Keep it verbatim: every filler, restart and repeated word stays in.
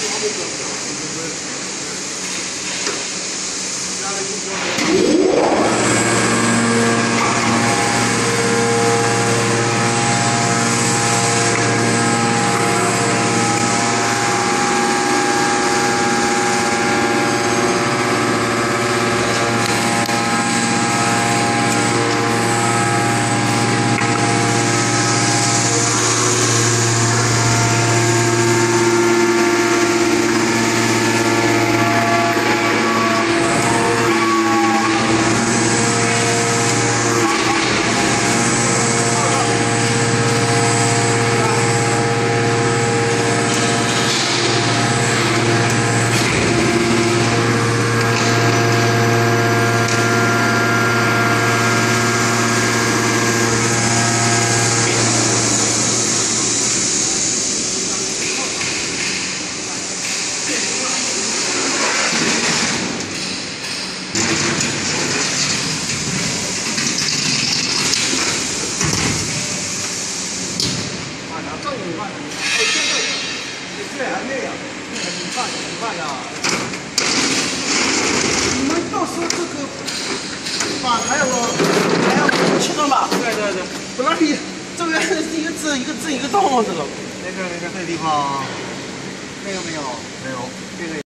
对啊，那样，你看你看呀，你们到时候这个板还要还要切断吧？对对对，不然你这边一个字一个字一个洞这个。那个那个这地方，那个没有，没有，这个。